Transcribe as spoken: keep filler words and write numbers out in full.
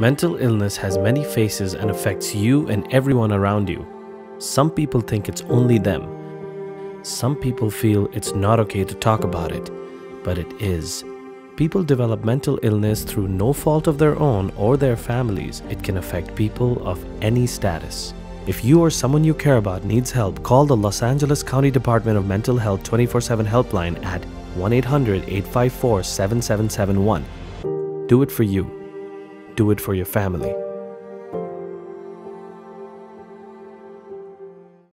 Mental illness has many faces and affects you and everyone around you. Some people think it's only them. Some people feel it's not okay to talk about it, but it is. People develop mental illness through no fault of their own or their families. It can affect people of any status. If you or someone you care about needs help, call the Los Angeles County Department of Mental Health twenty-four seven helpline at one eight hundred, eight five four, seven seven seven one. Do it for you. Do it for your family.